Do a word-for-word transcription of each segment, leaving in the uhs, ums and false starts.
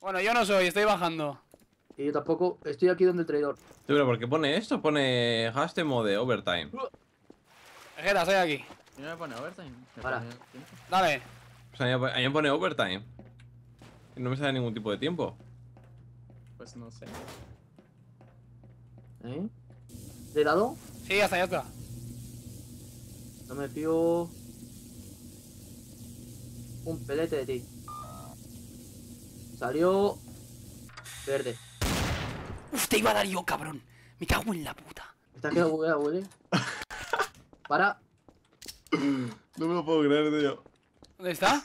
Bueno, yo no soy, estoy bajando. Y yo tampoco, estoy aquí donde el traidor. Sí, pero ¿por qué pone esto? Pone gaste mode overtime. Vegeta, estoy aquí. ¿Y no me pone overtime? Me Para. pone tiempo. Dale. O sea, a mí me pone overtime. Y no me sale ningún tipo de tiempo. Pues no sé. ¿Eh? ¿Le he dado? Sí, ya está, ya está. No me fío. Un pelete de ti. Salió. Verde. Uf, te iba a dar yo, cabrón. Me cago en la puta. ¿Está quedado bugueado, huele? Para. No me lo puedo creer, tío. ¿Dónde está?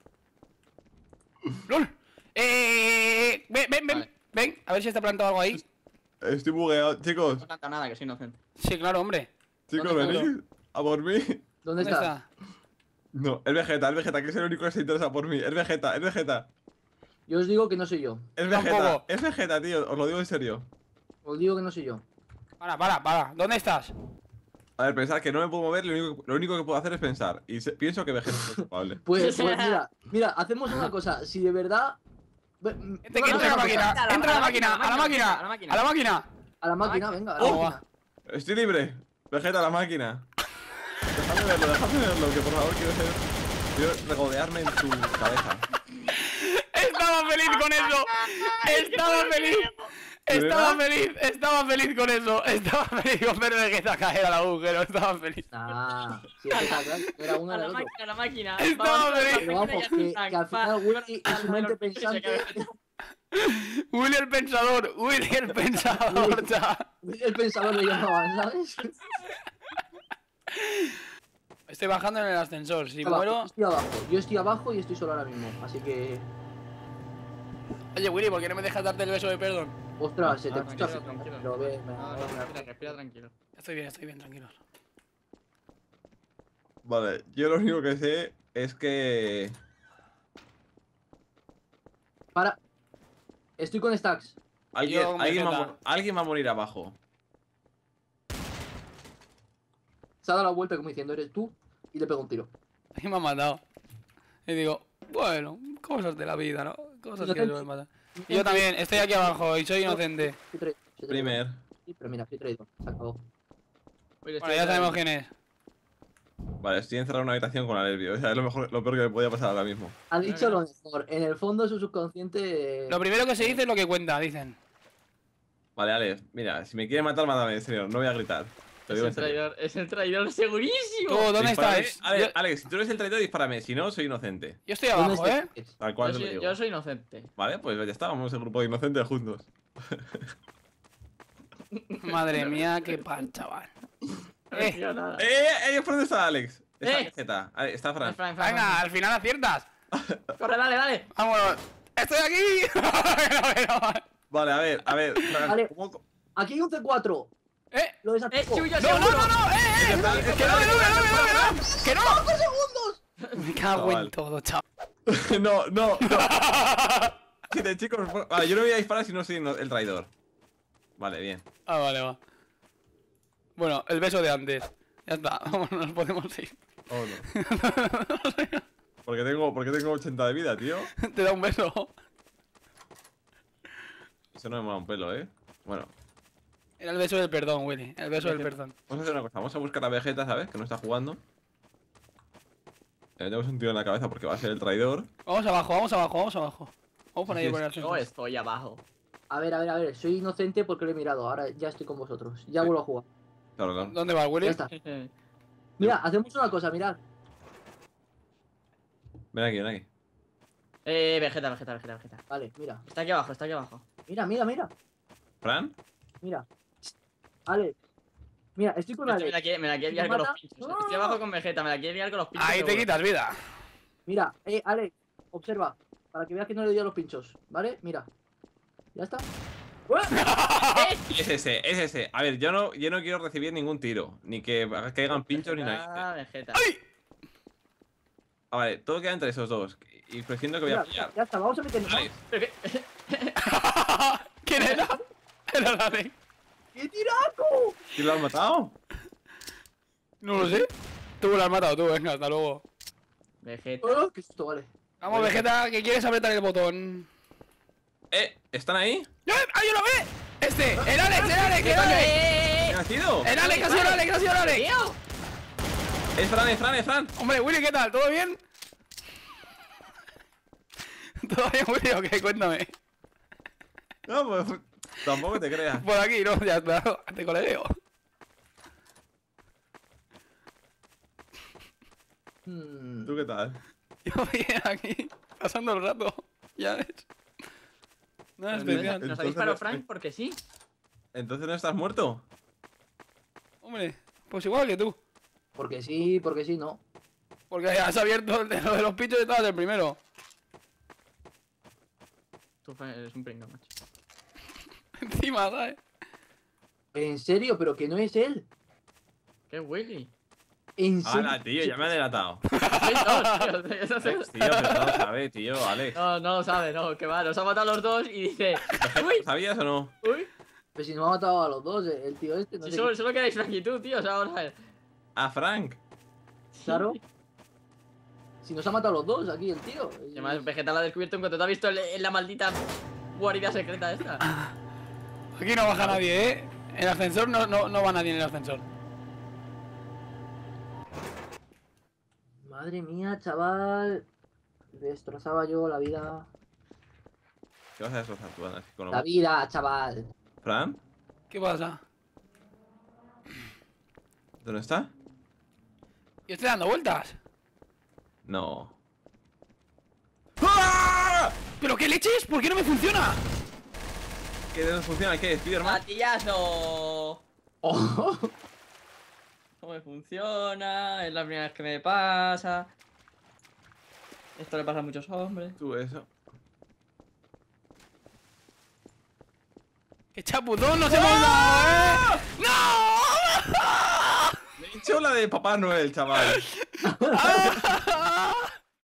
¡Lol! ¡Eh! Ven, ven, ven. Vale. Ven, a ver si está plantado algo ahí. Estoy bugueado. Chicos, No canta nada, que soy inocente. Sí, claro, hombre. chicos, ¿Dónde está? venid a por mí. ¿Dónde, ¿Dónde está? está? No, es Vegeta, es Vegeta, que es el único que se interesa por mí. Es Vegeta, es Vegeta. Yo os digo que no soy yo. Es Tampoco. Vegeta, es Vegeta, tío. Os lo digo en serio. Os digo que no soy yo. Para, para, para. ¿Dónde estás? A ver, pensad que no me puedo mover, lo único, lo único que puedo hacer es pensar. Y se- pienso que Vegeta es el culpable. Pues, pues mira, mira, hacemos una cosa. Si de verdad. Ve- Este, no, que no, entra a no, la máquina. a la- Entra a la a la máquina, a la máquina. a la máquina. A la máquina. A la máquina, venga, a la Oh, máquina. Estoy libre. Vegeta, la máquina. Déjame verlo, déjame verlo, que por favor quiero ser. Quiero regodearme en tu cabeza. Estaba feliz con eso. Estaba feliz. Estaba feliz, estaba feliz con eso. Estaba feliz con ver Vegeta caer al agujero. Estaba feliz. Ah, sí, está claro. Era uno A del la otro. máquina, a la máquina. Estaba Vamos a la feliz. Pero vamos, máquina y que, ya que al está. final Willy y su mente pensante. Willy el pensador. Willy el pensador. cha. Willy el pensador le llamaban, ¿sabes? Estoy bajando en el ascensor. Si Abajo, muero. yo estoy abajo. Yo estoy abajo y estoy solo ahora mismo. Así que. Oye, Willy, ¿por qué no me dejas darte el beso de perdón? Ostras, se te Ah, escucha tranquilo, fino, tranquilo. pero ve, me- No, me- no, me- respira, respira tranquilo. Estoy bien, estoy bien, tranquilos. Vale, yo lo único que sé es que. Para. Estoy con stacks. Alguien, Yo con alguien, va a, Vegeta. mo- alguien va a morir abajo. Se ha dado la vuelta como diciendo, eres tú. Y le pego un tiro. Y me ha matado. Y digo, bueno, cosas de la vida, ¿no? Cosas que Inocente. suelen matar. Y yo también, estoy aquí abajo y soy inocente. Soy traidor, soy traidor. Primer. Sí, pero mira, soy traidor. Se acabó. Oye, Bueno, estoy ya sabemos ahí. quién es. Vale, estoy encerrado en una habitación con Alervio. O sea, es lo, mejor, lo peor que me podía pasar ahora mismo. Ha dicho lo mejor. En el fondo de su subconsciente. Lo primero que se dice es lo que cuenta, dicen. Vale, Alex, mira, si me quiere matar, mátame, en serio, no voy a gritar. Te Es digo el en serio. traidor, es el traidor segurísimo. Tú, ¿dónde Dispárame. estáis? Alex, Yo, Alex, si tú eres el traidor, dispárame. Si no, soy inocente. yo estoy ¿Dónde abajo, ¿eh? estáis? Tal cual Yo te lo soy, digo. yo soy inocente. Vale, pues ya está, vamos el grupo de inocentes juntos. Madre mía, qué pan, chaval. No Eh, quiero nada. ¡Eh! eh ¿Por dónde está Alex? Está Eh. Vegeta. Ah, Está Fran. Fran, Fran, venga, Fran. al final aciertas. Corre, dale, dale. Vámonos. ¡Estoy aquí! No, no, no. Vale, a ver, a ver. Fran, Vale. ¿cómo- Aquí hay un C cuatro. ¡Eh! Lo Eh, desactivo. Chuyo, ¡No, no, seguro. no, no! ¡Eh, eh! ¡Que no, que no, que no, que no, que no! ¡Cinco segundos! Me cago en Chaval. todo, chaval. No, no, no. Siete, chicos. por- Vale, yo no voy a disparar si no soy no- el traidor. Vale, bien. Ah, vale, va. Bueno, el beso de antes. Ya está, vámonos, podemos ir. Oh, no. Porque tengo, porque tengo ochenta de vida, tío. Te da un beso. Eso no me mola un pelo, eh. Bueno, Era el beso del perdón, Willy. El beso del Vegeta. perdón. vamos a hacer una cosa. Vamos a buscar a Vegeta, ¿sabes? Que no está jugando. Le metemos un tiro en la cabeza porque va a ser el traidor. Vamos abajo, vamos abajo, vamos abajo. Vamos por ahí Sí, por el Yo ascensor. estoy abajo. A ver, a ver, a ver. Soy inocente porque lo he mirado. Ahora ya estoy con vosotros. Ya vuelvo a jugar. Claro, claro. ¿Dónde va, Willy? Ya está. Mira, hacemos una cosa, mirad. Ven aquí, ven aquí. Eh, Vegeta, Vegeta, Vegeta, Vegeta. Vale, mira. Está aquí abajo, está aquí abajo. Mira, mira, mira. ¿Fran? Mira. Alex. Mira, estoy con Esto me Alex. la quiere, me la quiere ¿Me liar con los mata? pinchos. Estoy abajo con Vegeta, me la quiere liar con los pinchos. Ahí te seguro. quitas vida. Mira, eh, Alex, observa. Para que veas que no le doy a los pinchos. ¿Vale? Mira. ¿Ya está? ¡Eh! Es ese, es ese. A ver, yo no, yo no quiero recibir ningún tiro. Ni que caigan pinchos ni nada. Ah, Vegeta. Ah, vale, todo queda entre esos dos. Y presiento que voy Mira, a pillar. ya está, vamos a meternos. Alex, Pero que- ¿Quién era? Era el Alex. ¡Qué tiraco! ¿quién lo has matado? No lo sé. Tú lo has matado tú, venga, hasta luego. Vegeta. Oh, qué susto, vale. Vamos, Vegeta, que quieres apretar el botón. Eh, ¿están ahí? ¡Eh! ¡Ah, yo lo ve! Este, el Alex, el Alex, ¿Qué el coño? Alex. ¡Eh! ¿Quién ha sido? El Alex, ha sido el Alex, ha sido el Alex. ¡Tío! Es Fran, es Fran, es Fran. Hombre, Willy, ¿qué tal? ¿Todo bien? ¿Todo bien, Willy, o qué? Cuéntame. No, pues tampoco te creas. Por aquí, ¿no? Ya está, te colegueo. Hmm. ¿Tú qué tal? Yo bien aquí, pasando el rato. Ya ves. Nada Nos especial. nos Entonces ha disparado no- Frank porque sí. ¿Entonces no estás muerto? Hombre, pues igual que tú. Porque sí, porque sí, no. Porque has abierto el de, lo de los pichos y estabas el primero. Tú eres un pringao, macho. Encima, ¿sabes? En serio, pero que no es él. ¿Qué Willy? En serio. ¡Hala, tío! Ya me ha delatado. Sois dos, tío. Eso Alex, se- tío, pero no lo sabe, tío, Alex. No, no lo sabe, no, que va, nos ha matado a los dos y dice. Uy, ¿Sabías o no? uy. Pero si no ha matado a los dos, eh, el tío este. No Si sé solo, qué- solo quedáis Frank y tú, tío, o sea, vamos a ver. A Frank. Claro. Si nos ha matado a los dos aquí el tío. Y además, Vegeta lo ha descubierto en cuanto te ha visto en, en la maldita guarida secreta esta. Aquí no baja nadie, ¿eh? En el ascensor no, no, no va nadie en el ascensor. Madre mía, chaval. Destrozaba yo la vida. ¿Qué vas a destrozar tú, Ana? Con lo- La vida, chaval. ¿Fran? ¿Qué pasa? ¿Dónde está? Yo estoy dando vueltas. No. ¿Pero qué leches? ¿Por qué no me funciona? ¿Qué no funciona? ¿Qué? ¿Spiderman? ¡Gatillazo! Oh. No me funciona, es la primera vez que me pasa. Esto le pasa a muchos hombres. Tú, eso. ¡Qué chapuzón nos hemos dado, eh! ¡No! Me he hecho la de Papá Noel, chaval. ¡Ah!